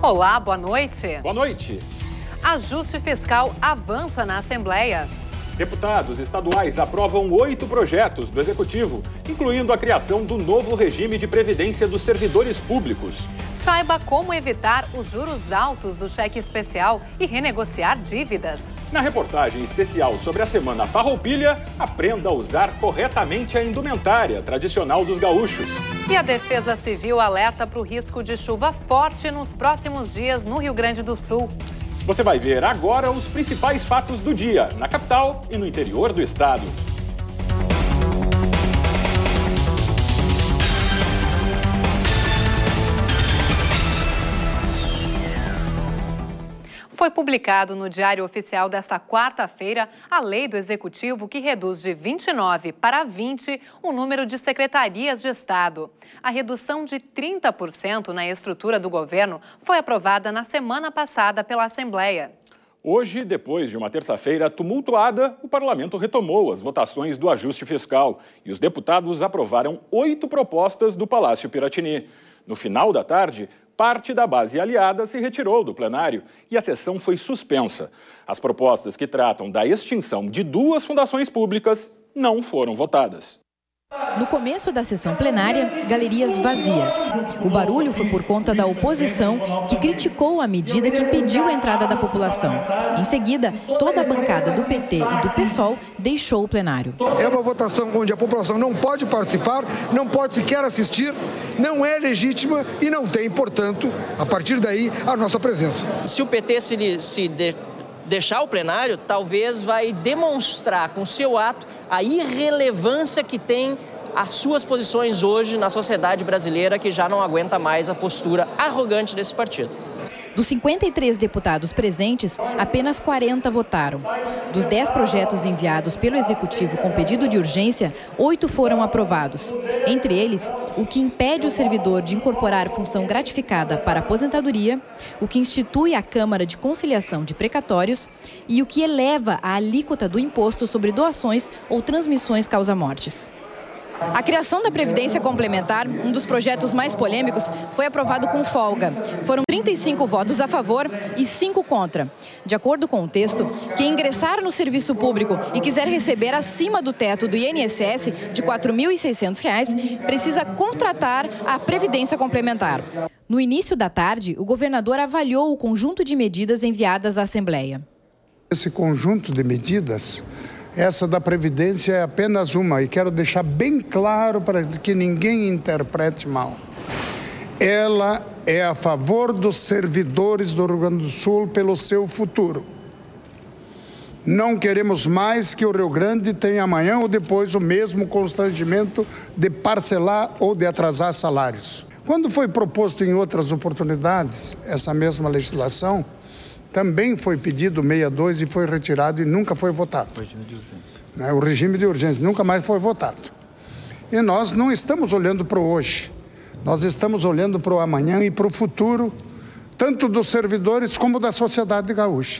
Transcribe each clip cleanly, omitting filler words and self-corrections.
Olá, boa noite. Boa noite. Ajuste fiscal avança na Assembleia. Deputados estaduais aprovam 8 projetos do Executivo, incluindo a criação do novo regime de previdência dos servidores públicos. Saiba como evitar os juros altos do cheque especial e renegociar dívidas. Na reportagem especial sobre a Semana Farroupilha, aprenda a usar corretamente a indumentária tradicional dos gaúchos. E a Defesa Civil alerta para o risco de chuva forte nos próximos dias no Rio Grande do Sul. Você vai ver agora os principais fatos do dia, na capital e no interior do estado. Foi publicado no Diário Oficial desta quarta-feira a lei do Executivo que reduz de 29 para 20 o número de secretarias de Estado. A redução de 30% na estrutura do governo foi aprovada na semana passada pela Assembleia. Hoje, depois de uma terça-feira tumultuada, o parlamento retomou as votações do ajuste fiscal e os deputados aprovaram 8 propostas do Palácio Piratini. No final da tarde, parte da base aliada se retirou do plenário e a sessão foi suspensa. As propostas que tratam da extinção de 2 fundações públicas não foram votadas. No começo da sessão plenária, galerias vazias. O barulho foi por conta da oposição, que criticou a medida que impediu a entrada da população. Em seguida, toda a bancada do PT e do PSOL deixou o plenário. É uma votação onde a população não pode participar, não pode sequer assistir, não é legítima e não tem, portanto, a partir daí, a nossa presença. Se o PT deixar o plenário, talvez vai demonstrar com seu ato a irrelevância que tem as suas posições hoje na sociedade brasileira, que já não aguenta mais a postura arrogante desse partido. Dos 53 deputados presentes, apenas 40 votaram. Dos 10 projetos enviados pelo Executivo com pedido de urgência, 8 foram aprovados. Entre eles, o que impede o servidor de incorporar função gratificada para aposentadoria, o que institui a Câmara de Conciliação de Precatórios e o que eleva a alíquota do imposto sobre doações ou transmissões causa-mortes. A criação da Previdência Complementar, um dos projetos mais polêmicos, foi aprovado com folga. Foram 35 votos a favor e 5 contra. De acordo com o texto, quem ingressar no serviço público e quiser receber acima do teto do INSS de R$ 4.600, precisa contratar a Previdência Complementar. No início da tarde, o governador avaliou o conjunto de medidas enviadas à Assembleia. Esse conjunto de medidas, essa da Previdência é apenas uma, e quero deixar bem claro para que ninguém interprete mal. Ela é a favor dos servidores do Rio Grande do Sul pelo seu futuro. Não queremos mais que o Rio Grande tenha amanhã ou depois o mesmo constrangimento de parcelar ou de atrasar salários. Quando foi proposto em outras oportunidades essa mesma legislação, também foi pedido 62 e foi retirado e nunca foi votado. O regime de urgência. O regime de urgência nunca mais foi votado. E nós não estamos olhando para o hoje. Nós estamos olhando para o amanhã e para o futuro, tanto dos servidores como da sociedade gaúcha.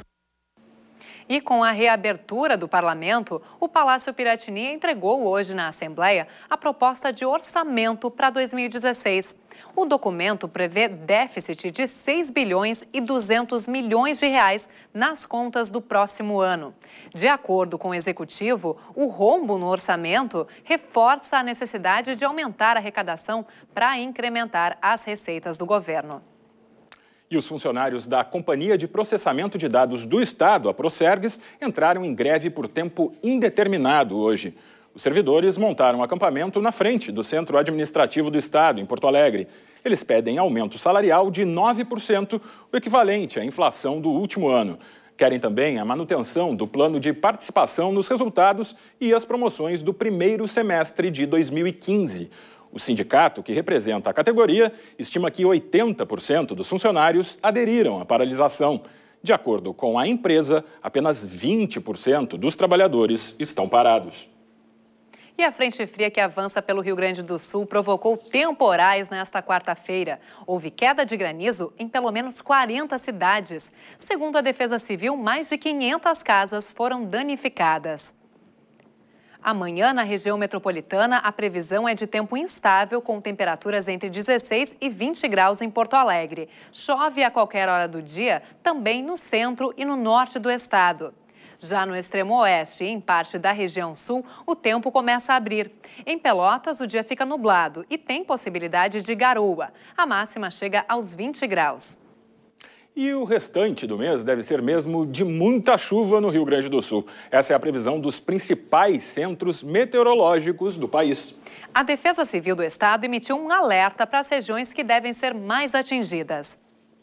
E com a reabertura do parlamento, o Palácio Piratini entregou hoje na Assembleia a proposta de orçamento para 2016. O documento prevê déficit de 6 bilhões e 200 milhões de reais nas contas do próximo ano. De acordo com o Executivo, o rombo no orçamento reforça a necessidade de aumentar a arrecadação para incrementar as receitas do governo. E os funcionários da Companhia de Processamento de Dados do Estado, a Procergs, entraram em greve por tempo indeterminado hoje. Os servidores montaram um acampamento na frente do Centro Administrativo do Estado, em Porto Alegre. Eles pedem aumento salarial de 9%, o equivalente à inflação do último ano. Querem também a manutenção do plano de participação nos resultados e as promoções do primeiro semestre de 2015. O sindicato, que representa a categoria, estima que 80% dos funcionários aderiram à paralisação. De acordo com a empresa, apenas 20% dos trabalhadores estão parados. E a frente fria que avança pelo Rio Grande do Sul provocou temporais nesta quarta-feira. Houve queda de granizo em pelo menos 40 cidades. Segundo a Defesa Civil, mais de 500 casas foram danificadas. Amanhã, na região metropolitana, a previsão é de tempo instável, com temperaturas entre 16 e 20 graus em Porto Alegre. Chove a qualquer hora do dia, também no centro e no norte do estado. Já no extremo oeste e em parte da região sul, o tempo começa a abrir. Em Pelotas, o dia fica nublado e tem possibilidade de garoa. A máxima chega aos 20 graus. E o restante do mês deve ser mesmo de muita chuva no Rio Grande do Sul. Essa é a previsão dos principais centros meteorológicos do país. A Defesa Civil do Estado emitiu um alerta para as regiões que devem ser mais atingidas.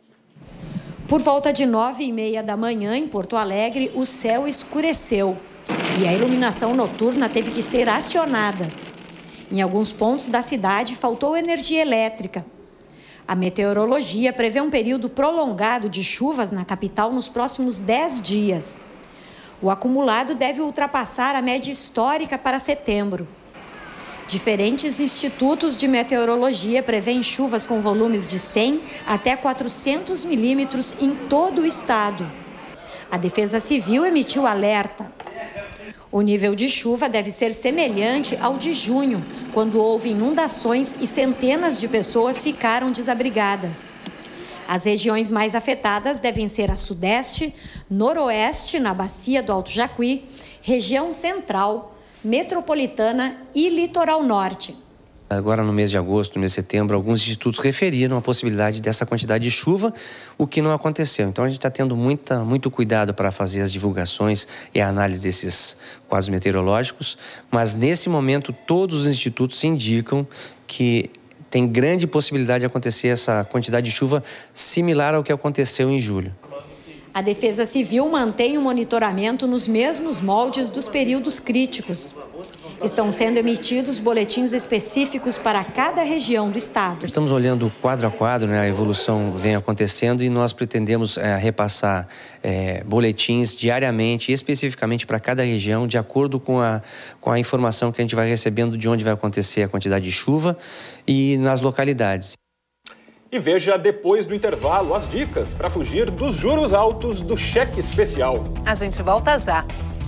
Por volta de 9h30 da manhã, em Porto Alegre, o céu escureceu e a iluminação noturna teve que ser acionada. Em alguns pontos da cidade, faltou energia elétrica. A meteorologia prevê um período prolongado de chuvas na capital nos próximos 10 dias. O acumulado deve ultrapassar a média histórica para setembro. Diferentes institutos de meteorologia prevêem chuvas com volumes de 100 até 400 milímetros em todo o estado. A Defesa Civil emitiu alerta. O nível de chuva deve ser semelhante ao de junho, quando houve inundações e centenas de pessoas ficaram desabrigadas. As regiões mais afetadas devem ser a Sudeste, Noroeste, na Bacia do Alto Jacuí, região Central, Metropolitana e Litoral Norte. Agora, no mês de agosto, no mês de setembro, alguns institutos referiram a possibilidade dessa quantidade de chuva, o que não aconteceu. Então, a gente está tendo muito cuidado para fazer as divulgações e a análise desses quadros meteorológicos, mas, nesse momento, todos os institutos indicam que tem grande possibilidade de acontecer essa quantidade de chuva similar ao que aconteceu em julho. A Defesa Civil mantém o monitoramento nos mesmos moldes dos períodos críticos. Estão sendo emitidos boletins específicos para cada região do estado. Estamos olhando quadro a quadro, né? A evolução vem acontecendo e nós pretendemos repassar boletins diariamente, especificamente para cada região, de acordo com a informação que a gente vai recebendo de onde vai acontecer a quantidade de chuva e nas localidades. E veja depois do intervalo as dicas para fugir dos juros altos do cheque especial. A gente volta já.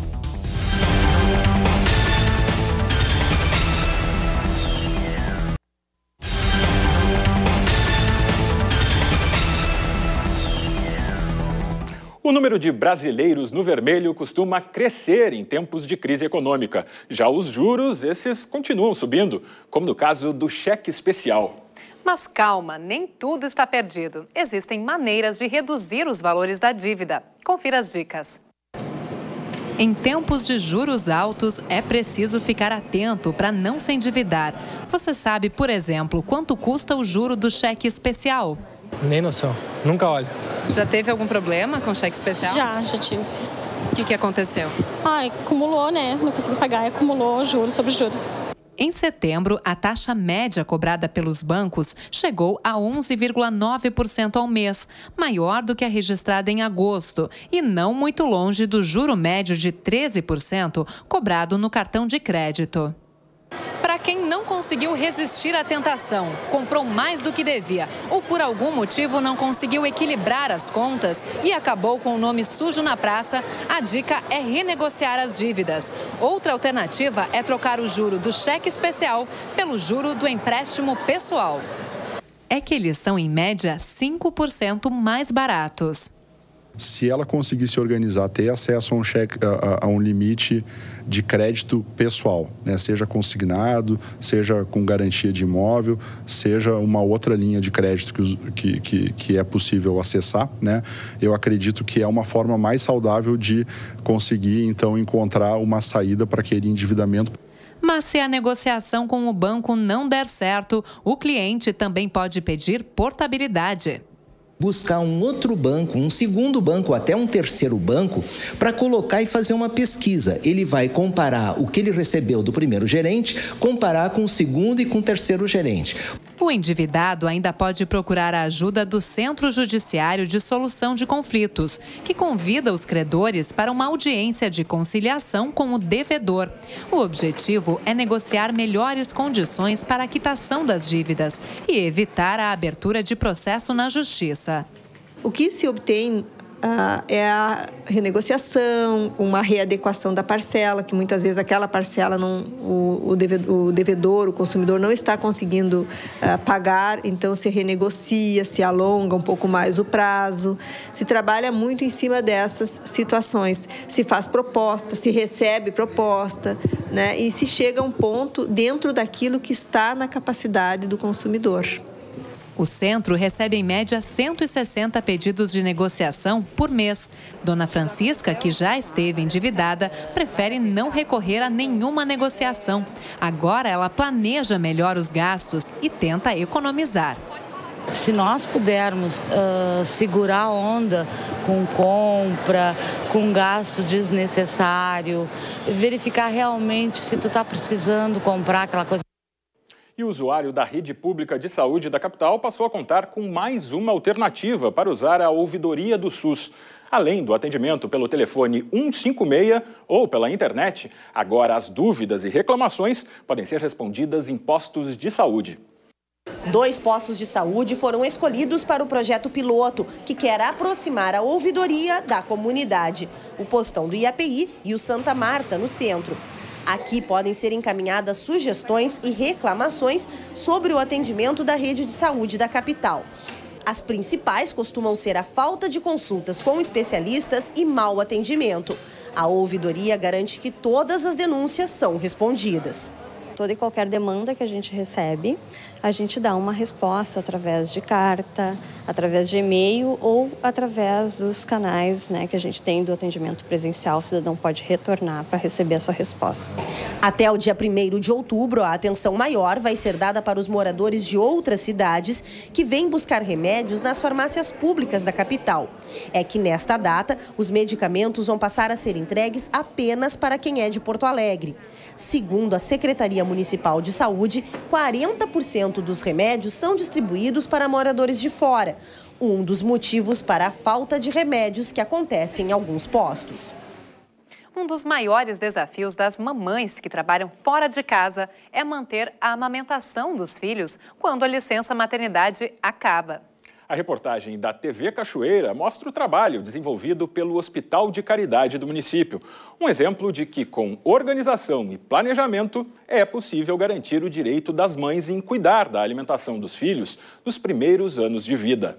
O número de brasileiros no vermelho costuma crescer em tempos de crise econômica. Já os juros, esses continuam subindo, como no caso do cheque especial. Mas calma, nem tudo está perdido. Existem maneiras de reduzir os valores da dívida. Confira as dicas. Em tempos de juros altos, é preciso ficar atento para não se endividar. Você sabe, por exemplo, quanto custa o juro do cheque especial? Nem noção, nunca olho. Já teve algum problema com cheque especial? Já tive. O que aconteceu? Acumulou, né? Não consegui pagar e acumulou juros sobre juros. Em setembro, a taxa média cobrada pelos bancos chegou a 11,9% ao mês, maior do que a registrada em agosto e não muito longe do juro médio de 13% cobrado no cartão de crédito. Para quem não conseguiu resistir à tentação, comprou mais do que devia ou por algum motivo não conseguiu equilibrar as contas e acabou com o nome sujo na praça, a dica é renegociar as dívidas. Outra alternativa é trocar o juro do cheque especial pelo juro do empréstimo pessoal. É que eles são, em média, 5% mais baratos. Se ela conseguir se organizar, ter acesso a um cheque, a um limite de crédito pessoal, né? Seja consignado, seja com garantia de imóvel, seja uma outra linha de crédito que é possível acessar, né? Eu acredito que é uma forma mais saudável de conseguir, então, encontrar uma saída para aquele endividamento. Mas se a negociação com o banco não der certo, o cliente também pode pedir portabilidade. Buscar um outro banco, um segundo banco, até um terceiro banco, para colocar e fazer uma pesquisa. Ele vai comparar o que ele recebeu do primeiro gerente, comparar com o segundo e com o terceiro gerente. O endividado ainda pode procurar a ajuda do Centro Judiciário de Solução de Conflitos, que convida os credores para uma audiência de conciliação com o devedor. O objetivo é negociar melhores condições para a quitação das dívidas e evitar a abertura de processo na Justiça. O que se obtém é a renegociação, uma readequação da parcela, que muitas vezes aquela parcela o devedor, o consumidor não está conseguindo pagar, então se renegocia, se alonga um pouco mais o prazo. Se trabalha muito em cima dessas situações, se faz proposta, se recebe proposta, né? E se chega a um ponto dentro daquilo que está na capacidade do consumidor. O centro recebe em média 160 pedidos de negociação por mês. Dona Francisca, que já esteve endividada, prefere não recorrer a nenhuma negociação. Agora ela planeja melhor os gastos e tenta economizar. Se nós pudermos segurar a onda com compra, com gasto desnecessário, verificar realmente se tu está precisando comprar aquela coisa. E o usuário da rede pública de saúde da capital passou a contar com mais uma alternativa para usar a ouvidoria do SUS. Além do atendimento pelo telefone 156 ou pela internet, agora as dúvidas e reclamações podem ser respondidas em postos de saúde. 2 postos de saúde foram escolhidos para o projeto piloto, que quer aproximar a ouvidoria da comunidade. O postão do IAPI e o Santa Marta, no centro. Aqui podem ser encaminhadas sugestões e reclamações sobre o atendimento da rede de saúde da capital. As principais costumam ser a falta de consultas com especialistas e mau atendimento. A ouvidoria garante que todas as denúncias são respondidas. Toda e qualquer demanda que a gente recebe, a gente dá uma resposta através de carta, através de e-mail ou através dos canais, né, que a gente tem do atendimento presencial. O cidadão pode retornar para receber a sua resposta. Até o dia 1º de outubro, a atenção maior vai ser dada para os moradores de outras cidades que vêm buscar remédios nas farmácias públicas da capital. É que nesta data, os medicamentos vão passar a ser entregues apenas para quem é de Porto Alegre. Segundo a Secretaria Municipal de Saúde, 40% dos remédios são distribuídos para moradores de fora. Um dos motivos para a falta de remédios que acontece em alguns postos. Um dos maiores desafios das mamães que trabalham fora de casa é manter a amamentação dos filhos quando a licença maternidade acaba. A reportagem da TV Cachoeira mostra o trabalho desenvolvido pelo Hospital de Caridade do município. Um exemplo de que, com organização e planejamento, é possível garantir o direito das mães em cuidar da alimentação dos filhos nos primeiros anos de vida.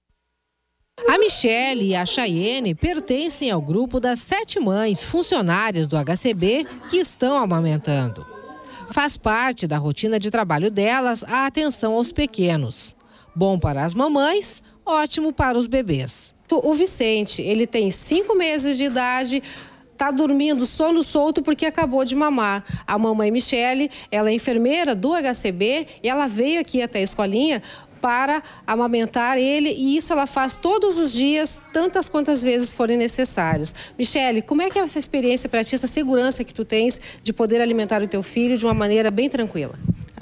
A Michele e a Chayene pertencem ao grupo das 7 mães funcionárias do HCB que estão amamentando. Faz parte da rotina de trabalho delas a atenção aos pequenos. Bom para as mamães, ótimo para os bebês. O Vicente, ele tem 5 meses de idade, está dormindo sono solto porque acabou de mamar. A mamãe Michele, ela é enfermeira do HCB e ela veio aqui até a escolinha para amamentar ele, e isso ela faz todos os dias, tantas quantas vezes forem necessários. Michele, como é que é essa experiência para ti, essa segurança que tu tens de poder alimentar o teu filho de uma maneira bem tranquila?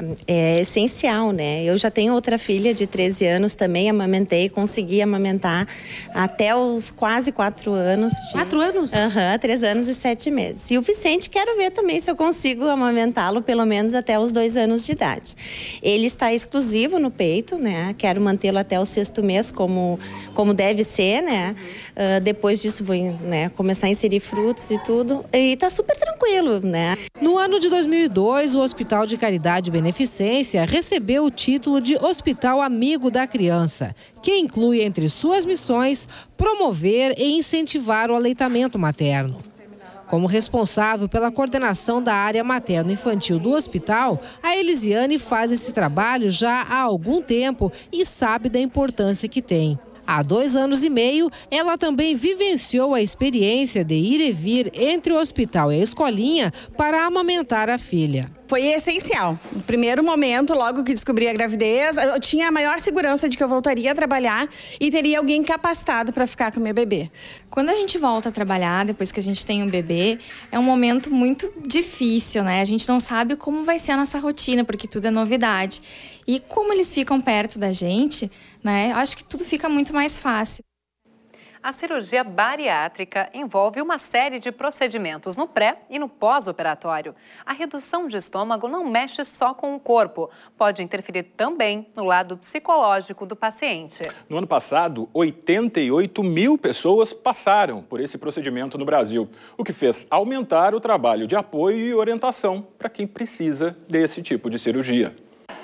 É essencial, né? Eu já tenho outra filha de 13 anos, também amamentei, consegui amamentar até os quase 4 anos. 4 anos? Aham, 3 anos e 7 meses. E o Vicente, quero ver também se eu consigo amamentá-lo pelo menos até os 2 anos de idade. Ele está exclusivo no peito, né? Quero mantê-lo até o 6º mês, como deve ser, né? Depois disso vou, né, começar a inserir frutos e tudo. E tá super tranquilo, né? No ano de 2002, o Hospital de Caridade Beneficência recebeu o título de Hospital Amigo da Criança, que inclui entre suas missões promover e incentivar o aleitamento materno. Como responsável pela coordenação da área materno-infantil do hospital, a Elisiane faz esse trabalho já há algum tempo e sabe da importância que tem. Há 2 anos e meio, ela também vivenciou a experiência de ir e vir entre o hospital e a escolinha para amamentar a filha. Foi essencial. No primeiro momento, logo que descobri a gravidez, eu tinha a maior segurança de que eu voltaria a trabalhar e teria alguém capacitado para ficar com o meu bebê. Quando a gente volta a trabalhar, depois que a gente tem um bebê, é um momento muito difícil, né? A gente não sabe como vai ser a nossa rotina, porque tudo é novidade. E como eles ficam perto da gente, né? Acho que tudo fica muito mais fácil. A cirurgia bariátrica envolve uma série de procedimentos no pré e no pós-operatório. A redução de estômago não mexe só com o corpo, pode interferir também no lado psicológico do paciente. No ano passado, 88 mil pessoas passaram por esse procedimento no Brasil, o que fez aumentar o trabalho de apoio e orientação para quem precisa desse tipo de cirurgia.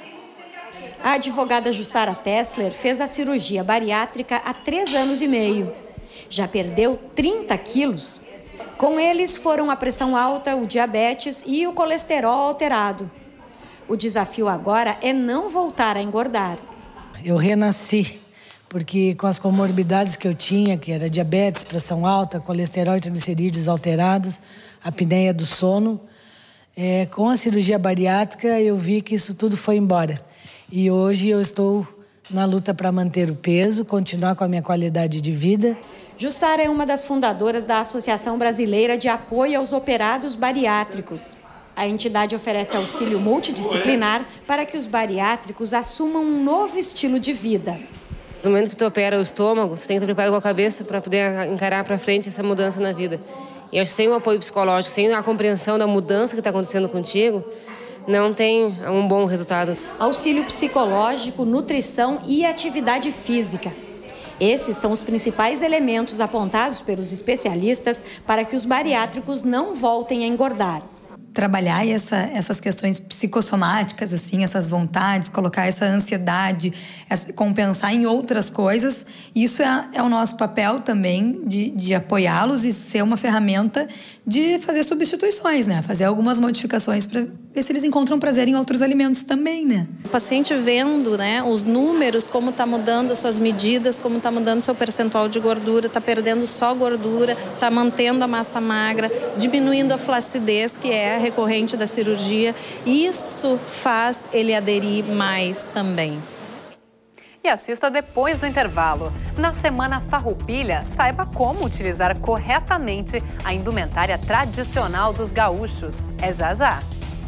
A advogada Jussara Tessler fez a cirurgia bariátrica há 3 anos e meio. Já perdeu 30 quilos. Com eles foram a pressão alta, o diabetes e o colesterol alterado. O desafio agora é não voltar a engordar. Eu renasci, porque com as comorbidades que eu tinha, que era diabetes, pressão alta, colesterol e triglicerídeos alterados, apneia do sono, com a cirurgia bariátrica eu vi que isso tudo foi embora. E hoje eu estou na luta para manter o peso, continuar com a minha qualidade de vida. Jussara é uma das fundadoras da Associação Brasileira de Apoio aos Operados Bariátricos. A entidade oferece auxílio multidisciplinar para que os bariátricos assumam um novo estilo de vida. No momento que tu opera o estômago, tu tem que estar preparado com a cabeça para poder encarar para frente essa mudança na vida. E acho que sem o apoio psicológico, sem a compreensão da mudança que está acontecendo contigo, não tem um bom resultado. Auxílio psicológico, nutrição e atividade física. Esses são os principais elementos apontados pelos especialistas para que os bariátricos não voltem a engordar. Trabalhar essas questões psicossomáticas, assim, essas vontades, colocar essa ansiedade, compensar em outras coisas, isso é o nosso papel também de apoiá-los e ser uma ferramenta de fazer substituições, né? Fazer algumas modificações para ver se eles encontram prazer em outros alimentos também, né? O paciente vendo, né, os números, como está mudando as suas medidas, como está mudando seu percentual de gordura, está perdendo só gordura, está mantendo a massa magra, diminuindo a flacidez, que é recorrente da cirurgia, isso faz ele aderir mais também. E assista depois do intervalo. Na Semana Farroupilha, saiba como utilizar corretamente a indumentária tradicional dos gaúchos. É já já.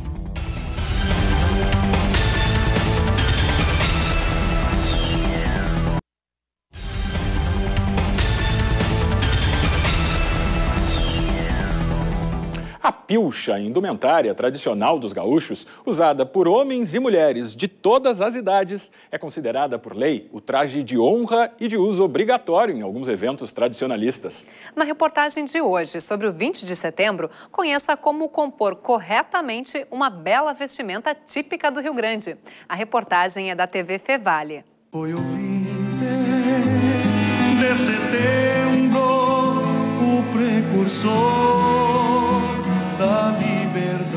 A pilcha, indumentária tradicional dos gaúchos, usada por homens e mulheres de todas as idades, é considerada por lei o traje de honra e de uso obrigatório em alguns eventos tradicionalistas. Na reportagem de hoje, sobre o 20 de setembro, conheça como compor corretamente uma bela vestimenta típica do Rio Grande. A reportagem é da TV Fevale. Foi o 20 de setembro, o precursor da liberdade.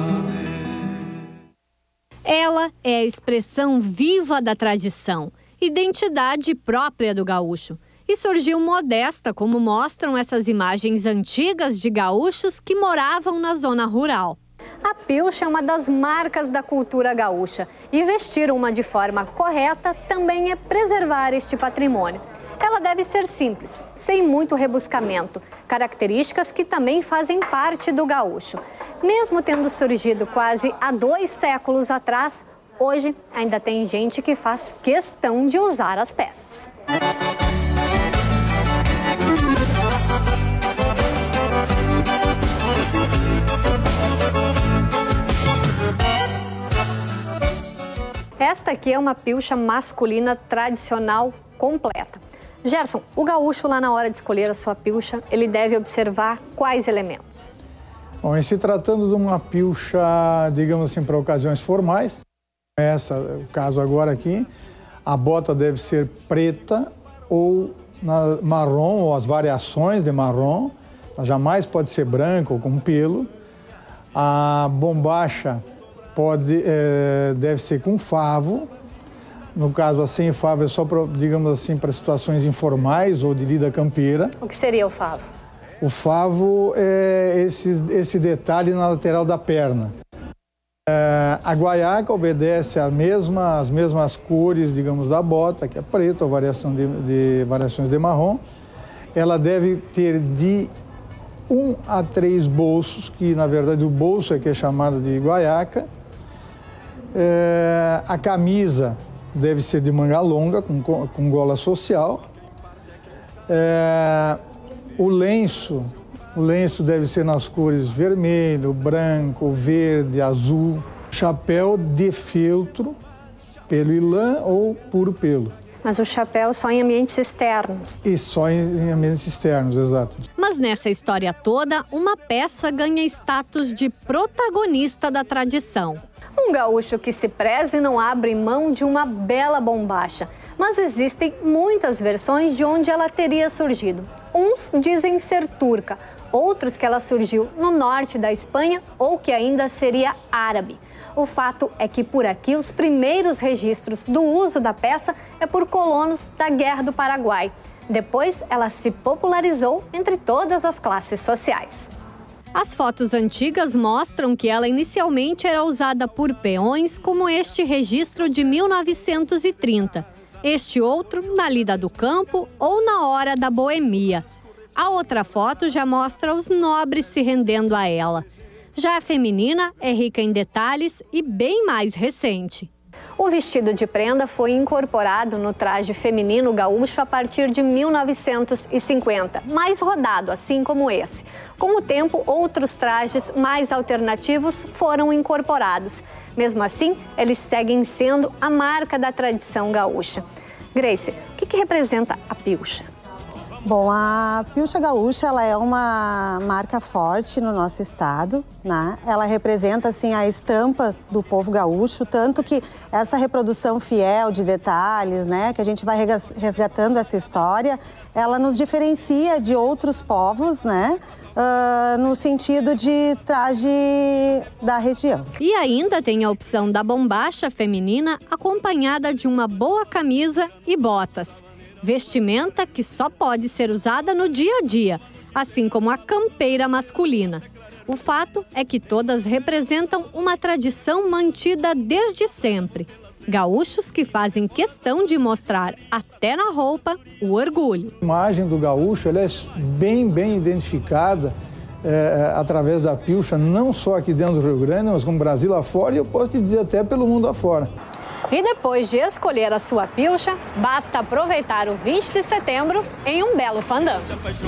Ela é a expressão viva da tradição, identidade própria do gaúcho. E surgiu modesta, como mostram essas imagens antigas de gaúchos que moravam na zona rural. A pilcha é uma das marcas da cultura gaúcha e vestir uma de forma correta também é preservar este patrimônio. Ela deve ser simples, sem muito rebuscamento, características que também fazem parte do gaúcho. Mesmo tendo surgido quase há 2 séculos atrás, hoje ainda tem gente que faz questão de usar as peças. Esta aqui é uma pilcha masculina tradicional completa. Gerson, o gaúcho lá na hora de escolher a sua pilcha, ele deve observar quais elementos? Bom, em se tratando de uma pilcha, digamos assim, para ocasiões formais, o caso agora aqui, a bota deve ser preta ou marrom, ou as variações de marrom, ela jamais pode ser branca ou com pelo. A bombacha deve ser com favo. No caso, assim, favo é só, digamos assim, para situações informais ou de lida campeira. O que seria o favo? O favo é esse detalhe na lateral da perna. A guaiaca obedece às mesmas cores, digamos, da bota, que é preta ou variações de marrom. Ela deve ter de 1 a 3 bolsos, que na verdade o bolso é que é chamado de guaiaca. A camisa deve ser de manga longa, com gola social. O lenço deve ser nas cores vermelho, branco, verde, azul. Chapéu de feltro, pelo e lã ou puro pelo. Mas o chapéu só em ambientes externos. E só em ambientes externos, exato. Mas nessa história toda, uma peça ganha status de protagonista da tradição. Um gaúcho que se preza e não abre mão de uma bela bombacha. Mas existem muitas versões de onde ela teria surgido. Uns dizem ser turca, outros que ela surgiu no norte da Espanha ou que ainda seria árabe. O fato é que por aqui os primeiros registros do uso da peça é por colonos da Guerra do Paraguai. Depois ela se popularizou entre todas as classes sociais. As fotos antigas mostram que ela inicialmente era usada por peões, como este registro de 1930. Este outro na lida do campo ou na hora da boemia. A outra foto já mostra os nobres se rendendo a ela. Já a feminina é rica em detalhes e bem mais recente. O vestido de prenda foi incorporado no traje feminino gaúcho a partir de 1950, mais rodado, assim como esse. Com o tempo, outros trajes mais alternativos foram incorporados. Mesmo assim, eles seguem sendo a marca da tradição gaúcha. Grace, o que representa a pilcha? Bom, a pilcha gaúcha, ela é uma marca forte no nosso estado, né? Ela representa, assim, a estampa do povo gaúcho, tanto que essa reprodução fiel de detalhes, né, que a gente vai resgatando essa história, ela nos diferencia de outros povos, né, no sentido de traje da região. E ainda tem a opção da bombacha feminina acompanhada de uma boa camisa e botas. Vestimenta que só pode ser usada no dia a dia, assim como a campeira masculina. O fato é que todas representam uma tradição mantida desde sempre. Gaúchos que fazem questão de mostrar, até na roupa, o orgulho. A imagem do gaúcho ela é bem identificada através da pilcha, não só aqui dentro do Rio Grande, mas como Brasil afora, e eu posso te dizer até pelo mundo afora. E depois de escolher a sua pilcha, basta aproveitar o 20 de setembro em um belo fandango.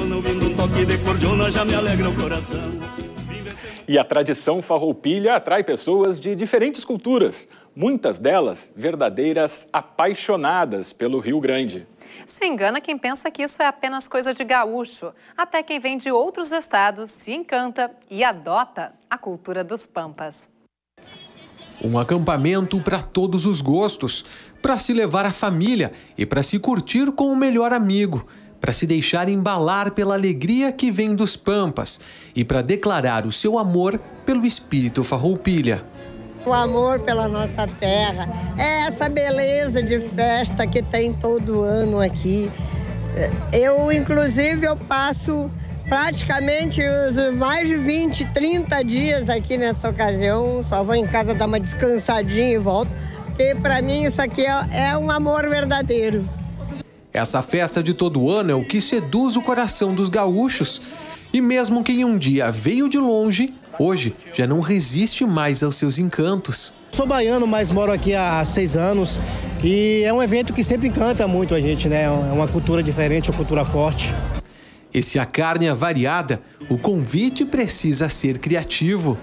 E a tradição farroupilha atrai pessoas de diferentes culturas, muitas delas verdadeiras apaixonadas pelo Rio Grande. Se engana quem pensa que isso é apenas coisa de gaúcho. Até quem vem de outros estados se encanta e adota a cultura dos pampas. Um acampamento para todos os gostos, para se levar a família e para se curtir com o melhor amigo, para se deixar embalar pela alegria que vem dos pampas e para declarar o seu amor pelo espírito farroupilha. O amor pela nossa terra, é essa beleza de festa que tem todo ano aqui. Inclusive, eu passo praticamente mais de 20, 30 dias aqui nessa ocasião. Só vou em casa dar uma descansadinha e volto, porque para mim isso aqui é um amor verdadeiro. Essa festa de todo ano é o que seduz o coração dos gaúchos. E mesmo quem um dia veio de longe, hoje já não resiste mais aos seus encantos. Sou baiano, mas moro aqui há 6 anos e é um evento que sempre encanta muito a gente, né? É uma cultura diferente, uma cultura forte. E se a carne é variada, o convite precisa ser criativo.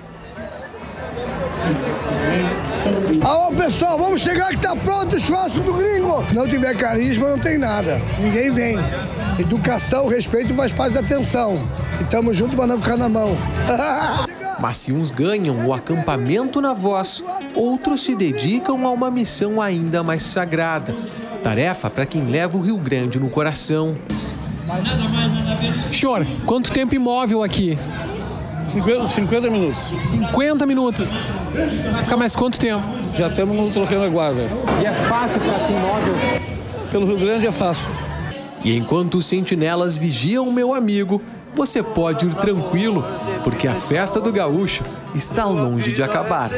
Alô, pessoal, vamos chegar que tá pronto o churrasco do gringo. Se não tiver carisma, não tem nada. Ninguém vem. Educação, respeito faz parte da atenção. E tamo junto para não ficar na mão. Mas se uns ganham o acampamento na voz, outros se dedicam a uma missão ainda mais sagrada. Tarefa para quem leva o Rio Grande no coração. Senhor, quanto tempo imóvel aqui? 50 minutos. 50 minutos? Vai ficar mais quanto tempo? Já estamos trocando a guarda. E é fácil ficar assim imóvel? Pelo Rio Grande é fácil. E enquanto os sentinelas vigiam o meu amigo, você pode ir tranquilo, porque a festa do gaúcho está longe de acabar.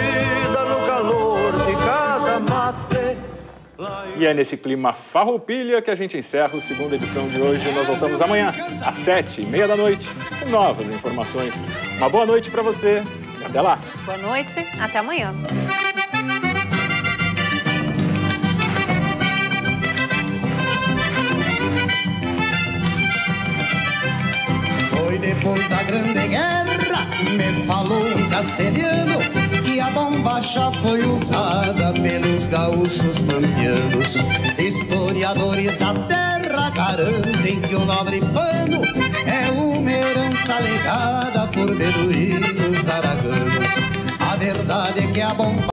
E é nesse clima farroupilha que a gente encerra a segunda edição de hoje. Nós voltamos amanhã, às 7h30 da noite, com novas informações. Uma boa noite para você e até lá. Boa noite, até amanhã. Depois da Grande Guerra, me falou um castelhano que a bombacha foi usada pelos gaúchos pampianos. Historiadores da terra garantem que o nobre pano é uma herança legada por beduínos araganos. A verdade é que a bombacha